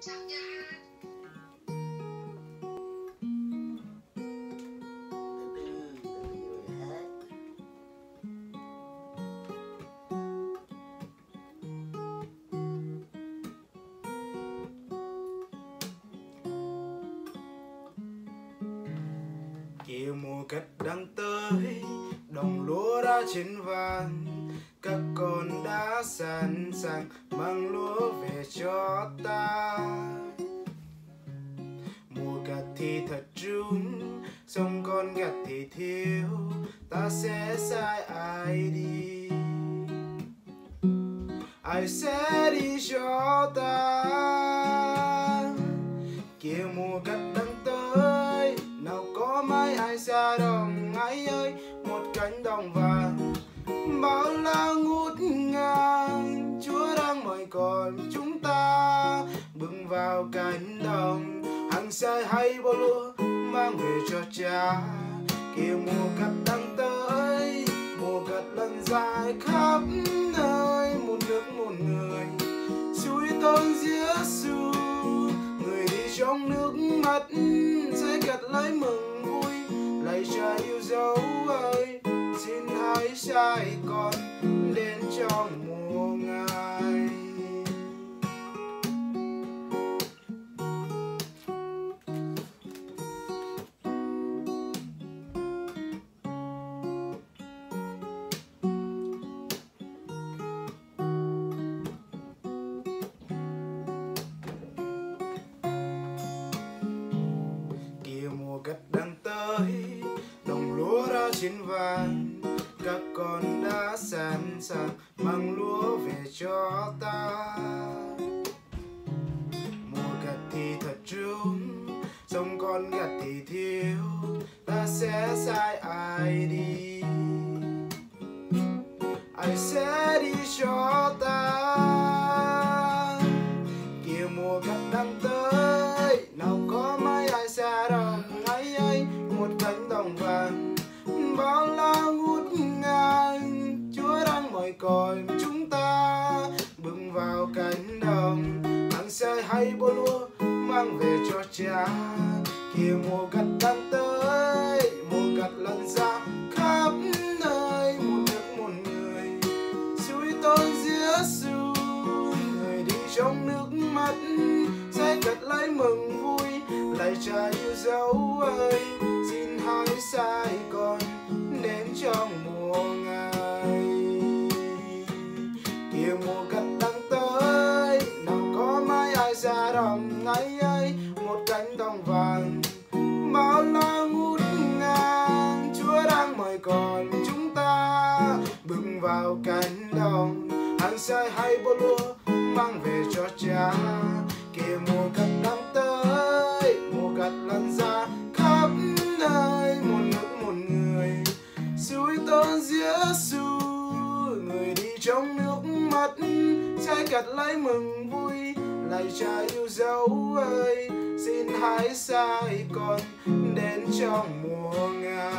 chào nha. Kìa mùa gặt đang tới, đồng lúa đã chín vàng, các con đã sẵn sàng mang lúa về cho ta. Mùa gặt thì thật trúng, xong con gặt thì thiếu, ta sẽ sai ai đi? Ai sẽ đi cho ta? Kìa mùa gặt đang tới, nào có mấy ai ra đồng ấy ơi, một cánh đồng vàng bao la ngút ngang. Chúa đang mời gọi chúng ta bước vào cánh đồng, hăng say hay bao lúa mang về cho Cha. Kìa mùa gặt đang tới, mùa gặt lần dài khắp nơi, một nước một người suối tôn Giêsu, người đi trong nước mắt sẽ gặt lấy mừng vui. Lạy Cha yêu dấu ơi, xin hãy sai con đến trong mùa Ngài. Kìa mùa gặt đang tới, đồng lúa đã chín vàng, các con đã sẵn sàng mang lúa về cho ta. Mùa gặt thì thật trúng, xong con gặt thì thiếu, ta sẽ sai ai đi? Ai sẽ đi cho ta? Kìa mùa gặt đang tới, nào có mấy ai xa đồng ấy ơi, một cánh đồng vàng bao la ngút ngang. Chúa đang mời gọi chúng ta bước vào cánh đồng, hăng say hay bó lúa mang về cho Cha. Kìa mùa gặt đang tới, mùa gặt lần ra khắp nơi, một nước một người suối tôn Giêsu, người đi trong nước mắt sẽ gặt lấy mừng vui. Lạy Cha yêu dấu ơi, xin hãy sai con đến trong mùa Ngài. Kìa mùa gặt đang tới, nào có mấy ai ra đồng ấy ơi, một cánh đồng vàng bao la ngút ngang. Chúa đang mời gọi chúng ta bước vào cánh đồng, hăng say hay bó lúa mang về cho Cha. Kìa mùa gặt đang tới, mùa gặt lần ra khắp nơi, một nước một người suối tôn Giêsu, người đi trong nước mắt sẽ gặt lấy mừng vui. Lạy Cha yêu dấu ơi, xin hãy sai con đến trong mùa Ngài.